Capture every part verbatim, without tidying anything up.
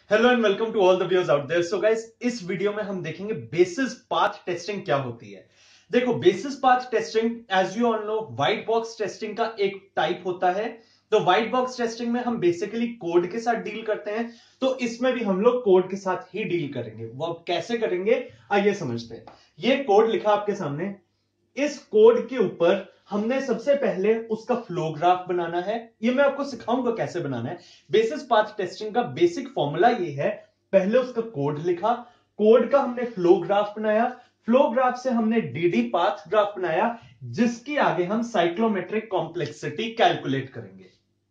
Hello and welcome to all the viewers out there. So guys, इस video में हम देखेंगे बेसिस पाथ टेस्टिंग क्या होती है। देखो, basis path testing as you all know white box testing का एक टाइप होता है। तो व्हाइट बॉक्स टेस्टिंग में हम बेसिकली कोड के साथ डील करते हैं, तो इसमें भी हम लोग कोड के साथ ही डील करेंगे। वो कैसे करेंगे आइए समझते हैं। ये कोड लिखा आपके सामने, इस कोड के ऊपर हमने सबसे पहले उसका फ्लो ग्राफ बनाना है। ये मैं आपको सिखाऊंगा कैसे बनाना है। बेसिस पाथ टेस्टिंग का बेसिक फॉर्मूला ये है, पहले उसका कोड लिखा, कोड का हमने फ्लो ग्राफ बनाया, फ्लो ग्राफ से हमने डीडी पाथ ग्राफ बनाया, जिसकी आगे हम साइक्लोमेट्रिक कॉम्प्लेक्सिटी कैलकुलेट करेंगे।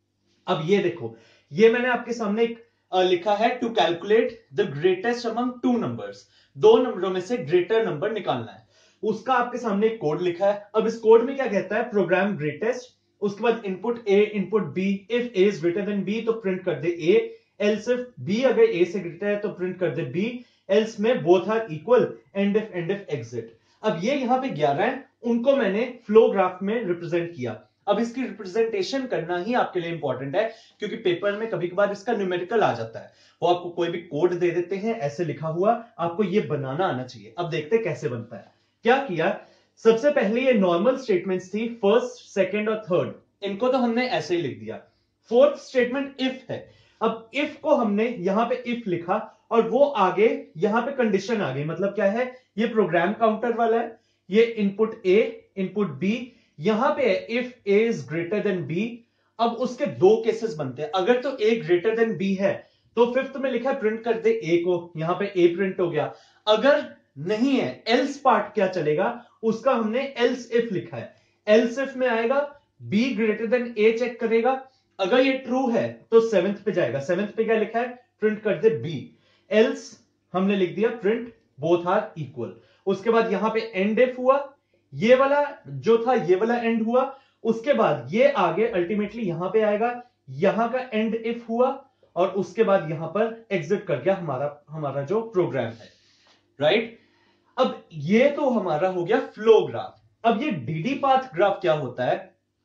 अब ये देखो, ये मैंने आपके सामने एक अ, लिखा है to calculate the greatest among two numbers. दो नंबरों में से ग्रेटर नंबर निकालना है, उसका आपके सामने एक कोड लिखा है। अब इस कोड में क्या कहता है, प्रोग्राम ग्रेटेस्ट, उसके बाद input A input B, if A is greater than B तो प्रिंट कर दे ए, एल्स इफ बी अगर ए से ग्रेटर है तो प्रिंट कर दे बी, एल्स में both are equal, end if end if exit. अब ये यहां पे ग्यारह है, उनको मैंने फ्लो ग्राफ में रिप्रेजेंट किया। अब इसकी रिप्रेजेंटेशन करना ही आपके लिए इंपॉर्टेंट है, क्योंकि पेपर में कभी कभार इसका न्यूमेरिकल आ जाता है। वो आपको कोई भी कोड दे देते हैं ऐसे लिखा हुआ, आपको ये बनाना आना चाहिए। अब देखते हैं कैसे बनता है। क्या किया, सबसे पहले ये नॉर्मल स्टेटमेंट्स थी, फर्स्ट सेकंड और थर्ड, इनको तो हमने ऐसे ही लिख दिया। फोर्थ स्टेटमेंट इफ है। अब इफ को हमने यहां पे इफ लिखा और वो आगे यहां पे कंडीशन आ गई। मतलब क्या है, ये प्रोग्राम काउंटर वाला है, ये इनपुट ए इनपुट बी, यहां पे है if A is greater than B. अब उसके दो केसेस बनते हैं। अगर तो ए ग्रेटर देन बी है तो फिफ्थ में लिखा है प्रिंट कर दे ए को, यहां पे ए प्रिंट हो गया। अगर नहीं है, एल्स पार्ट क्या चलेगा, उसका हमने एल्स इफ लिखा है। एल्स इफ में आएगा B greater than A check करेगा, अगर ये ट्रू है तो सेवेंथ पे जाएगा। सेवेंथ पे क्या लिखा है, प्रिंट कर दे बी, एल्स हमने लिख दिया प्रिंट बोथ आर इक्वल। उसके बाद यहां पे एंड इफ हुआ, ये वाला जो था ये वाला एंड हुआ, उसके बाद ये आगे अल्टीमेटली यहां पे आएगा, यहां का एंड इफ हुआ, और उसके बाद यहां पर एग्जिट कर गया हमारा हमारा जो प्रोग्राम है, राइट। अब ये तो हमारा हो गया फ्लो ग्राफ। अब ये डीडी पाथ ग्राफ क्या होता है,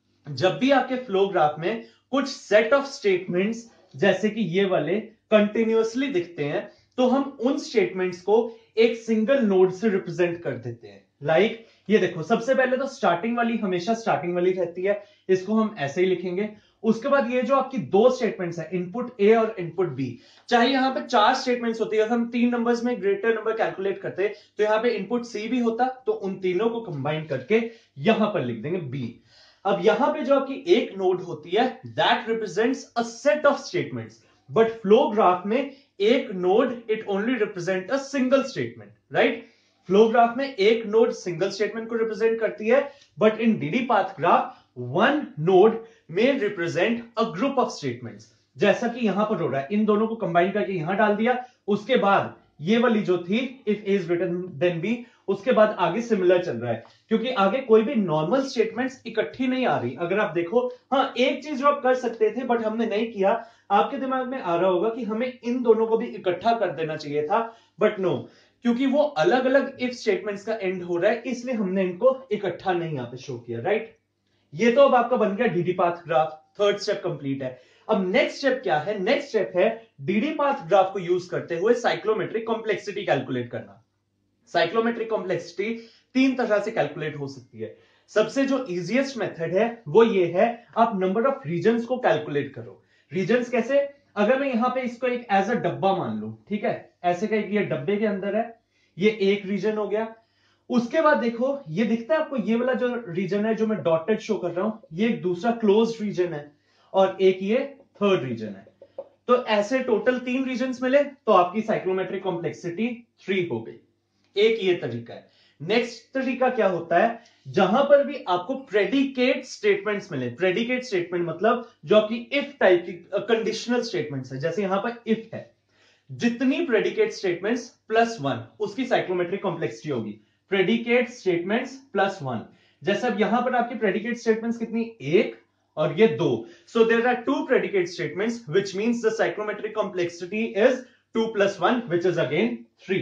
जब भी आपके फ्लो ग्राफ में कुछ सेट ऑफ स्टेटमेंट्स जैसे कि ये वाले कंटिन्यूअसली दिखते हैं, तो हम उन स्टेटमेंट्स को एक सिंगल नोड से रिप्रेजेंट कर देते हैं। लाइक like, ये देखो, सबसे पहले तो स्टार्टिंग वाली हमेशा स्टार्टिंग वाली रहती है, इसको हम ऐसे ही लिखेंगे। उसके बाद ये जो आपकी दो स्टेटमेंट्स है, इनपुट ए और इनपुट बी, चाहे यहां पे चार स्टेटमेंट्स होती है, अगर हम तीन नंबर्स में ग्रेटर नंबर कैलकुलेट करते तो यहां पे इनपुट सी भी होता, तो उन तीनों को कंबाइन करके यहां पर लिख देंगे बी। अब यहां पे जो आपकी एक नोड होती है, that represents a set of statements, but flow graph में एक node it only represent a single statement, right. Flow graph में एक नोड सिंगल स्टेटमेंट को रिप्रेजेंट करती है, but in DD path graph one node में represent a group of statements, जैसा कि यहां पर हो रहा है। इन दोनों को कंबाइन करके यहां डाल दिया, उसके बाद ये वाली जो थी if A is greater than B, उसके बाद आगे सिमिलर चल रहा है, क्योंकि आगे कोई भी नॉर्मल स्टेटमेंट्स इकट्ठी नहीं आ रही। अगर आप देखो, हाँ एक चीज जो आप कर सकते थे बट हमने नहीं किया, आपके दिमाग में आ रहा होगा कि हमें इन दोनों को भी इकट्ठा कर देना चाहिए था, बट नो, क्योंकि वो अलग अलग इफ स्टेटमेंट्स का एंड हो रहा है, इसलिए हमने इनको इकट्ठा नहीं यहां पे शो किया, राइट। ये तो अब आपका बन गया DD path graph, third step complete है। अब नेक्स्ट स्टेप क्या है, नेक्स्ट स्टेप है डीडी पाथ ग्राफ को यूज करते हुए साइक्लोमेट्रिक कॉम्प्लेक्सिटी कैलकुलेट करना। साइक्लोमेट्रिक कॉम्प्लेक्सिटी तीन तरह से कैलकुलेट हो सकती है। सबसे जो इजीएस्ट मेथड है वो ये है, आप नंबर ऑफ रीजन्स को कैलकुलेट करो। रीजन्स कैसे, अगर मैं यहां पे इसको एक एज अ डब्बा मान लूं, ठीक है, ऐसे का एक ये डब्बे के अंदर है, ये एक रीजन हो गया। उसके बाद देखो, ये दिखता है आपको, ये वाला जो रीजन है जो मैं डॉटेड शो कर रहा हूं, ये एक दूसरा क्लोज्ड रीजन है, और एक ये थर्ड रीजन है। तो ऐसे टोटल तीन रीजन्स मिले, तो आपकी साइक्लोमेट्रिक कॉम्प्लेक्सिटी थ्री हो गई। एक ये तरीका है। नेक्स्ट तरीका क्या होता है, जहां पर भी आपको प्रेडिकेट स्टेटमेंट्स मिले, प्रेडिकेट स्टेटमेंट मतलब जो आपकी इफ टाइप की कंडीशनल स्टेटमेंट्स है, जैसे यहां पर इफ है, जितनी प्रेडिकेट स्टेटमेंट्स प्लस वन उसकी साइक्लोमेट्रिक कॉम्प्लेक्सिटी होगी। प्रेडिकेट स्टेटमेंट्स प्लस वन, जैसे अब यहां पर आपकी प्रेडिकेट स्टेटमेंट्स कितनी, एक और ये दो, so there are two predicate statements which means the cyclomatic complexity is two plus one which is again three.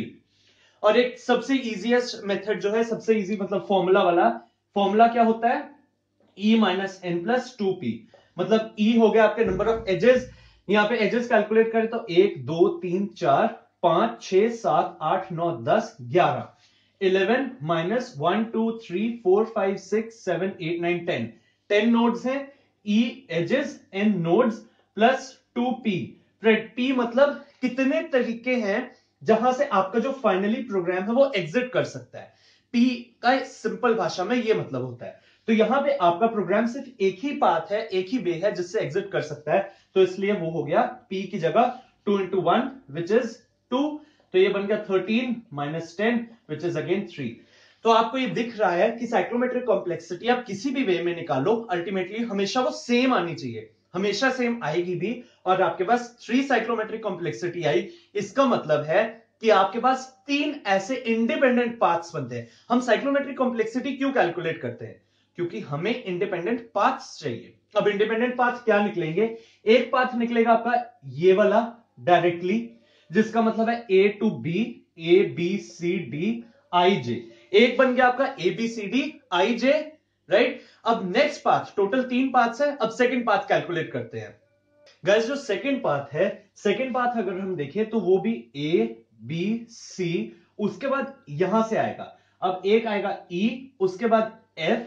और एक सबसे इजीएस्ट मेथड जो है, सबसे इजी मतलब फॉर्मूला वाला, फॉर्मूला क्या होता है, e minus N plus two P, मतलब e हो गया आपके नंबर ऑफ एजेस, यहां पे एजेस कैलकुलेट करें तो एक दो तीन चार पांच छह सात आठ नौ दस ग्यारह eleven minus one two three four five six seven eight nine ten ten nodes हैं। E edges and nodes plus two P. P मतलब कितने तरीके हैं जहां से आपका जो फाइनली प्रोग्राम है वो एग्जिट कर सकता है। पी का सिंपल भाषा में ये मतलब होता है। तो यहां पे आपका प्रोग्राम सिर्फ एक ही पाथ है, एक ही वे है जिससे एग्जिट कर सकता है, तो इसलिए वो हो गया पी की जगह two into one which is two, तो ये बन गया thirteen minus ten which is again three. तो आपको ये दिख रहा है कि साइक्लोमेट्रिक कॉम्प्लेक्सिटी आप किसी भी वे में निकालो, अल्टीमेटली हमेशा वो सेम आनी चाहिए, हमेशा सेम आएगी भी। और आपके पास थ्री साइक्लोमेट्रिक कॉम्प्लेक्सिटी आई, इसका मतलब है कि आपके पास तीन ऐसे इंडिपेंडेंट पाथ्स बनते हैं। हम साइक्लोमेट्रिक कॉम्प्लेक्सिटी क्यों कैलकुलेट करते हैं? क्योंकि हमें इंडिपेंडेंट पाथ्स चाहिए। अब इंडिपेंडेंट पाथ क्या निकलेंगे? एक पाथ निकलेगा आपका ये वाला डायरेक्टली, जिसका मतलब है A to B, A B C D I J. एक बन गया आपका A B C D I J, right. अब नेक्स्ट पाथ, टोटल तीन पाथ्स है, अब सेकंड पाथ कैलकुलेट करते हैं। गाइस जो सेकंड पाथ है, सेकंड पाथ अगर हम देखें तो वो भी ए बी सी, उसके बाद यहां से आएगा, अब एक आएगा ई, उसके बाद एफ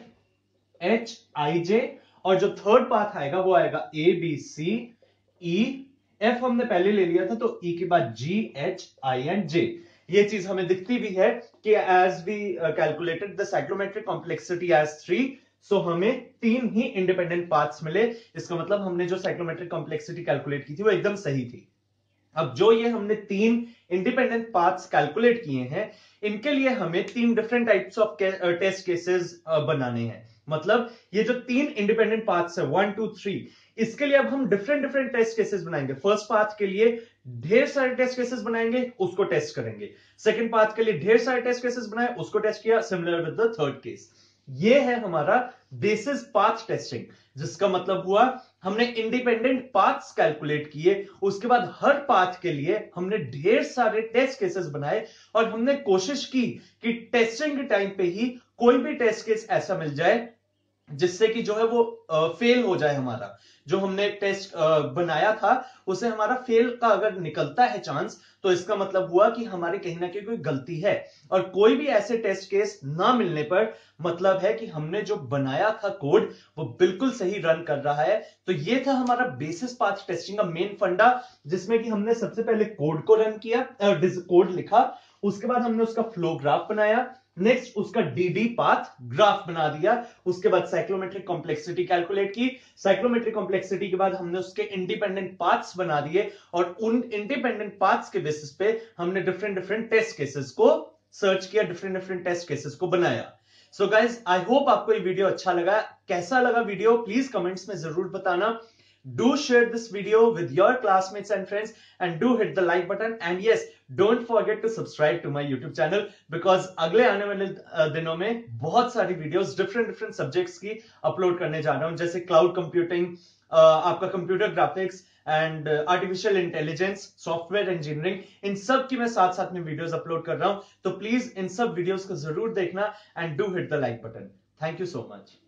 एच आई जे, और जो थर्ड पाथ आएगा वो आएगा ए बी सी ई, एफ हमने पहले ले लिया था तो ई के बाद जी एच आई एंड जे। ये चीज हमें दिखती भी है कि as we calculated the cyclomatic complexity as three, so हमें तीन ही इंडिपेंडेंट पाथ्स मिले। इसका मतलब हमने जो साइक्लोमेट्रिक कॉम्प्लेक्सिटी कैलकुलेट की थी वो एकदम सही थी। अब जो ये हमने तीन इंडिपेंडेंट पाथ्स कैलकुलेट किए हैं, इनके लिए हमें तीन different types of test cases बनाने हैं। मतलब ये जो तीन इंडिपेंडेंट पाथ्स है वन टू थ्री, इसके लिए अब हम डिफरेंट डिफरेंट टेस्ट केसेस बनाएंगे। फर्स्ट पाथ के लिए ढेर सारे टेस्ट केसेस बनाएंगे, उसको टेस्ट करेंगे। सेकंड पाथ के लिए ढेर सारे टेस्ट केसेस बनाए, उसको टेस्ट किया, similar with the third case. ये है हमारा बेसिस पाथ टेस्टिंग, जिसका मतलब हुआ हमने इंडिपेंडेंट पाथ्स कैलकुलेट किए, उसके बाद हर पाथ के लिए हमने ढेर सारे टेस्ट केसेस बनाए, और हमने कोशिश की कि टेस्टिंग के टाइम पे ही कोई भी टेस्ट केस ऐसा मिल जाए जिससे कि जो है वो फेल हो जाए। हमारा जो हमने टेस्ट बनाया था उसे हमारा फेल का अगर निकलता है चांस, तो इसका मतलब हुआ कि हमारी कहीं ना कहीं कोई गलती है। और कोई भी ऐसे टेस्ट केस ना मिलने पर मतलब है कि हमने जो बनाया था कोड वो बिल्कुल सही रन कर रहा है। तो ये था हमारा बेसिस पाथ टेस्टिंग का मेन फंडा, जिसमें कि हमने सबसे पहले कोड को रन किया, कोड लिखा, उसके बाद हमने उसका फ्लो ग्राफ बनाया, नेक्स्ट उसका डीडी पाथ ग्राफ बना दिया, उसके बाद साइक्लोमेट्रिक कॉम्प्लेक्सिटी कैलकुलेट की, साइक्लोमेट्रिक कॉम्प्लेक्सिटी के बाद हमने उसके इंडिपेंडेंट पाथ्स बना दिए, और उन इंडिपेंडेंट पाथ्स के बेसिस पे हमने डिफरेंट डिफरेंट टेस्ट केसेस को सर्च किया, डिफरेंट डिफरेंट टेस्ट केसेस को बनाया। सो गाइज आई होप आपको ये वीडियो अच्छा लगा। कैसा लगा वीडियो प्लीज कमेंट्स में जरूर बताना। Do share this video with your classmates and friends, and do hit the like button, and yes, don't forget to subscribe to my YouTube channel, because अगले आने वाले दिनों में बहुत सारी वीडियोस डिफरेंट डिफरेंट सब्जेक्ट्स की अपलोड करने जा रहा हूं, जैसे क्लाउड कंप्यूटिंग, आपका computer graphics and artificial intelligence, software engineering, इन सब की मैं साथ साथ में वीडियोस अपलोड कर रहा हूं। तो प्लीज इन सब वीडियोस को जरूर देखना, and do hit the like button. Thank you so much.